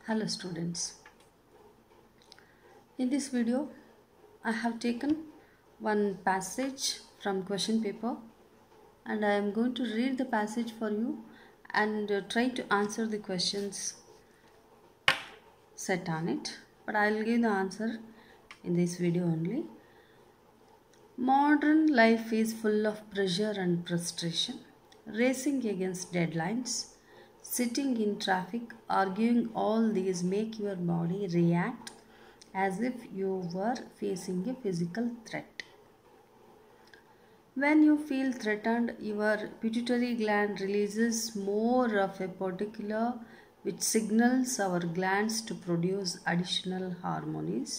Hello students, in this video I have taken one passage from question paper and I am going to read the passage for you and try to answer the questions set on it, but I will give the answer in this video only. Modern life is full of pressure and frustration, racing against deadlines, sitting in traffic, arguing. All these make your body react as if you were facing a physical threat. When you feel threatened, your pituitary gland releases more of a particular which signals our glands to produce additional hormones.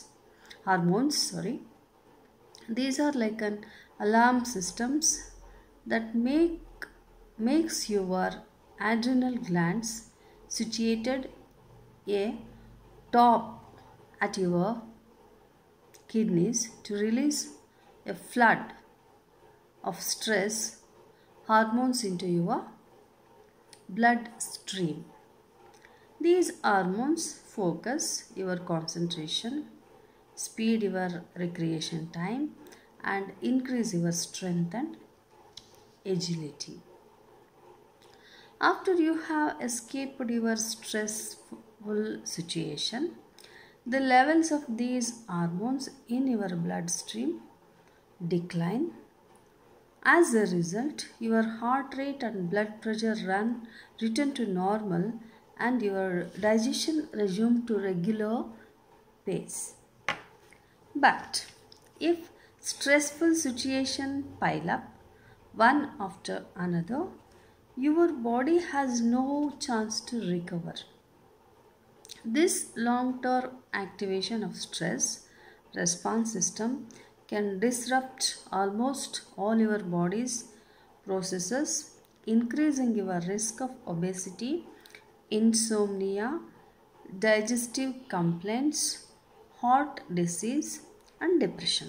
These are like an alarm systems that makes your adrenal glands situated a top at your kidneys to release a flood of stress hormones into your blood stream. These hormones focus your concentration, speed your recreation time, and increase your strength and agility. After you have escaped your stressful situation, the levels of these hormones in your bloodstream decline. As a result, your heart rate and blood pressure return to normal and your digestion resume to regular pace. But if stressful situations pile up one after another, your body has no chance to recover. This long-term activation of stress response system can disrupt almost all your body's processes, increasing your risk of obesity, insomnia, digestive complaints, heart disease, and depression.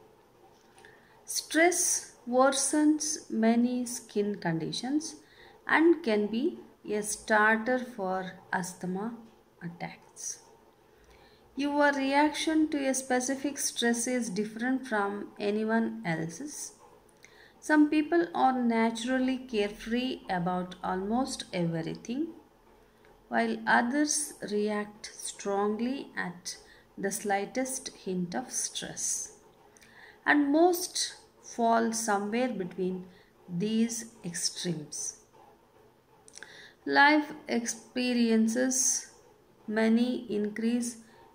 Stress worsens many skin conditions and can be a starter for asthma attacks. Your reaction to a specific stress is different from anyone else's. Some people are naturally carefree about almost everything, while others react strongly at the slightest hint of stress. And most fall somewhere between these extremes. Life experiences may increase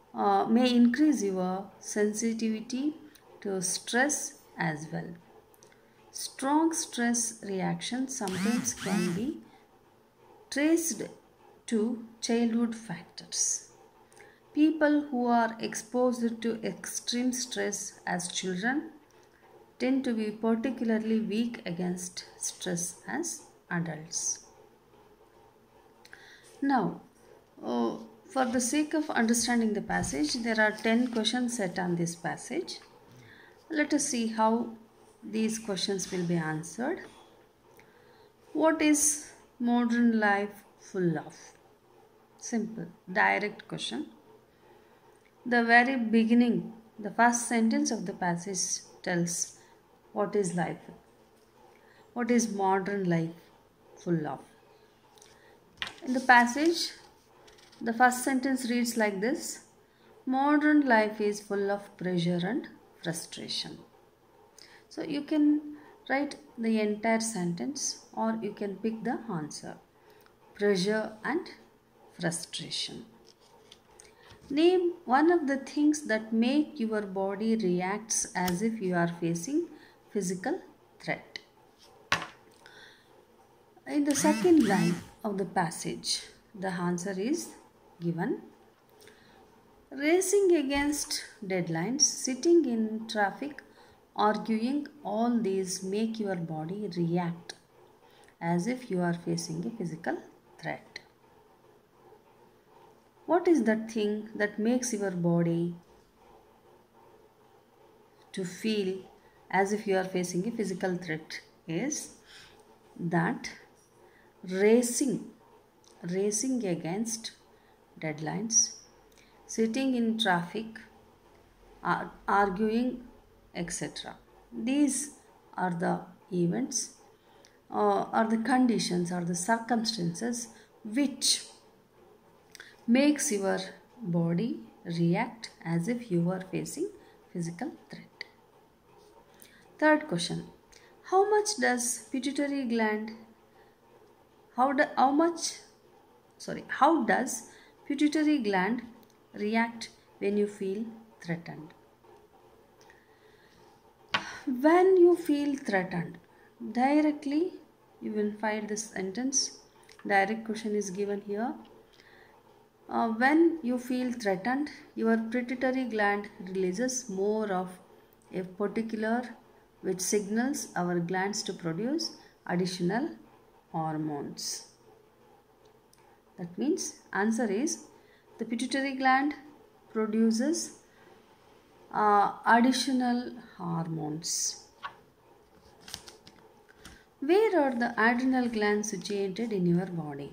your sensitivity to stress as well. Strong stress reactions sometimes can be traced to childhood factors. People who are exposed to extreme stress as children tend to be particularly weak against stress as adults. Now, for the sake of understanding the passage, there are 10 questions set on this passage. Let us see how these questions will be answered. What is modern life full of? Simple, direct question. The very beginning, the first sentence of the passage tells what is life. What is modern life full of? In the passage, the first sentence reads like this: modern life is full of pressure and frustration. So you can write the entire sentence or you can pick the answer. Pressure and frustration. Name one of the things that make your body reacts as if you are facing physical threat. In the second line of the passage, the answer is given. Racing against deadlines, sitting in traffic, arguing, all these make your body react as if you are facing a physical threat. What is that thing that makes your body to feel as if you are facing a physical threat is that racing against deadlines, sitting in traffic, arguing, etc. These are the events, are the conditions, or the circumstances which makes your body react as if you are facing physical threat. Third question. How much does pituitary gland how does pituitary gland react when you feel threatened? When you feel threatened, directly you will find this sentence. Direct question is given here. When you feel threatened, your pituitary gland releases more of a particular which signals our glands to produce additional hormones. That means answer is the pituitary gland produces additional hormones. Where are the adrenal glands situated in your body?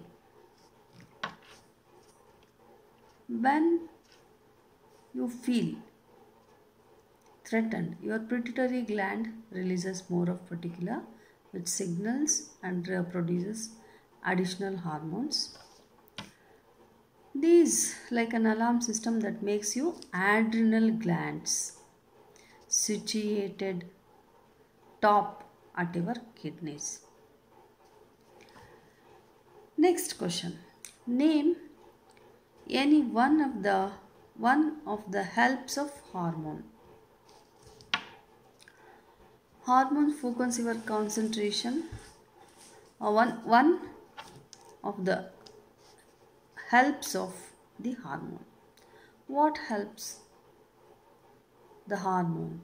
When you feel threatened, your pituitary gland releases more of particular which signals and produces additional hormones. These like an alarm system that makes you adrenal glands situated top at your kidneys. Next question. Name any one of the helps of hormone. Hormone focus your concentration. One of the helps of the hormone. What helps the hormone?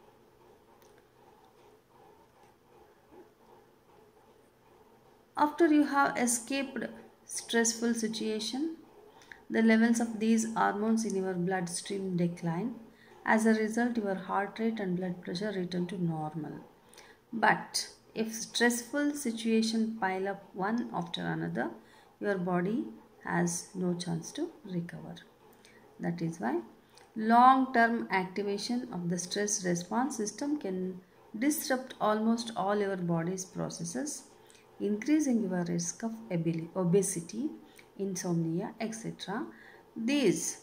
After you have escaped stressful situation, the levels of these hormones in your bloodstream decline. As a result, your heart rate and blood pressure return to normal. But if stressful situation pile up one after another, your body has no chance to recover. That is why long-term activation of the stress response system can disrupt almost all your body's processes, increasing your risk of obesity, insomnia, etc. These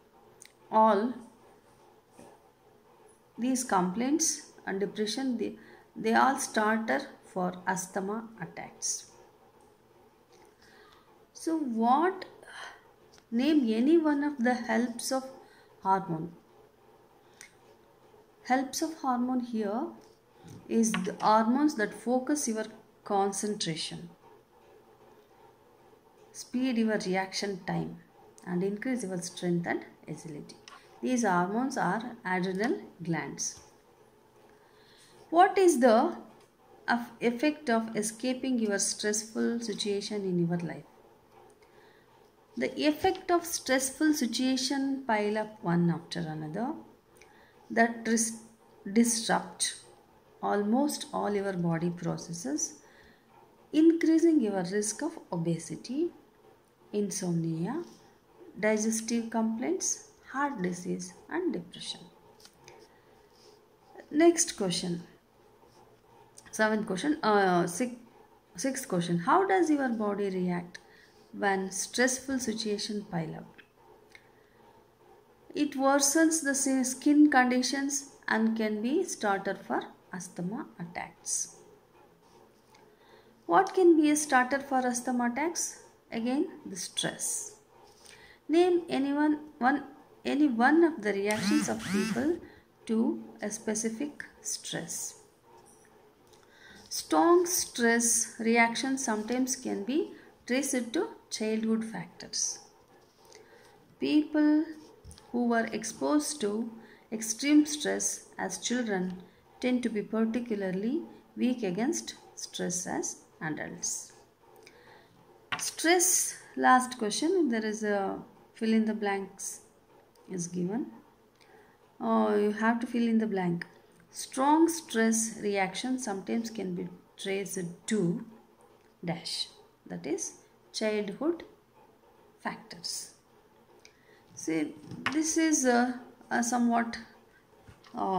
complaints and depression, they all starter for asthma attacks. So name any one of the helps of hormone. Helps of hormone here is the hormones that focus your concentration, speed your reaction time, and increase your strength and agility. These hormones are adrenal glands. What is the effect of escaping your stressful situation in your life? The effect of stressful situation pile up one after another that disrupt almost all your body processes, increasing your risk of obesity, insomnia, digestive complaints, heart disease, and depression. Next question. Sixth question. How does your body react when stressful situation pile up? It worsens the skin conditions and can be starter for asthma attacks. What can be a starter for asthma attacks? Again, the stress. Name any one of the reactions of people to a specific stress. Strong stress reactions sometimes can be traced to childhood factors. People who were exposed to extreme stress as children tend to be particularly weak against stress as adults. Stress, last question, there is a fill in the blanks is given. You have to fill in the blank. Strong stress reaction sometimes can be traced to dash, that is childhood factors. See, this is a somewhat uh,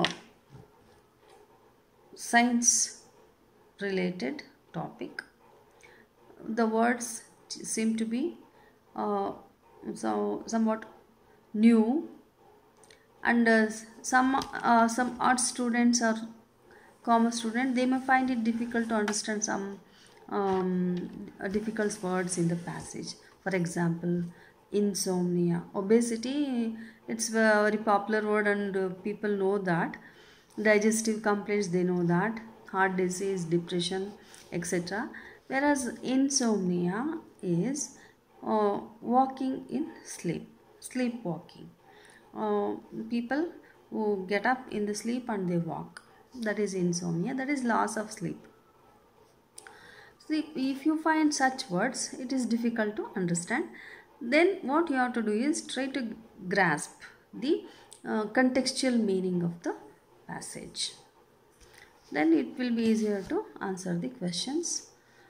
science related topic. The words seem to be somewhat new, and some art students or commerce students, they may find it difficult to understand some difficult words in the passage. For example, insomnia, obesity, it's a very popular word, and people know that. Digestive complaints, they know that. Heart disease, depression, etc. Whereas insomnia is walking in sleepwalking. uh, People who get up in the sleep and they walk, that is insomnia, that is loss of sleep. See, if you find such words, it is difficult to understand, then what you have to do is try to grasp the contextual meaning of the passage, then it will be easier to answer the questions.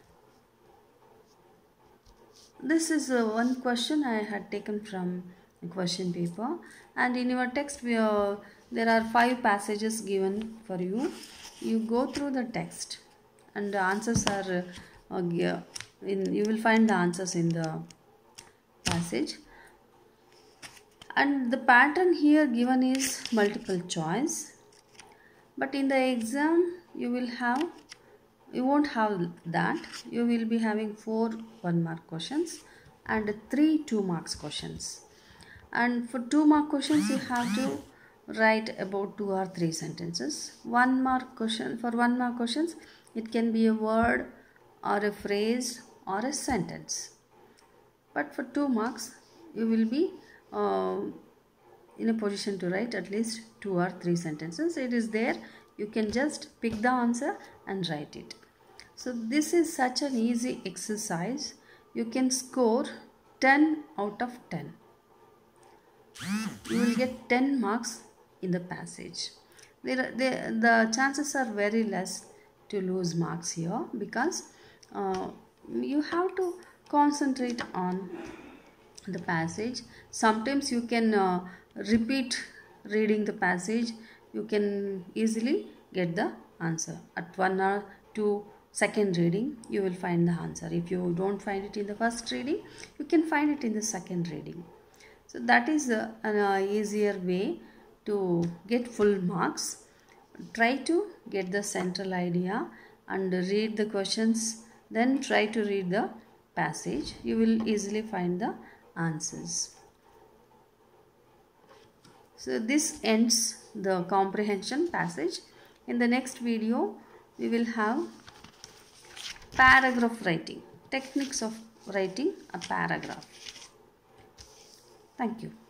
This is one question I had taken from a question paper, and in your text there are 5 passages given for you. You go through the text, and the answers are you will find the answers in the passage. And the pattern here given is multiple choice, but in the exam you won't have that. You will be having 4 1-mark questions and 3 2-mark questions. And for 2-mark questions, you have to write about 2 or 3 sentences. 1-mark question, for 1-mark questions, it can be a word or a phrase or a sentence. But for 2 marks, you will be in a position to write at least 2 or 3 sentences. It is there. You can just pick the answer and write it. So this is such an easy exercise. You can score 10 out of 10. You will get 10 marks in the passage. The chances are very less to lose marks here, because you have to concentrate on the passage. Sometimes you can repeat reading the passage. You can easily get the answer at 1 or 2 second reading. You will find the answer. If you don't find it in the first reading, you can find it in the second reading. So that is an easier way to get full marks. Try to get the central idea and read the questions, then try to read the passage. You will easily find the answers. So this ends the comprehension passage. In the next video, we will have paragraph writing, techniques of writing a paragraph. Thank you.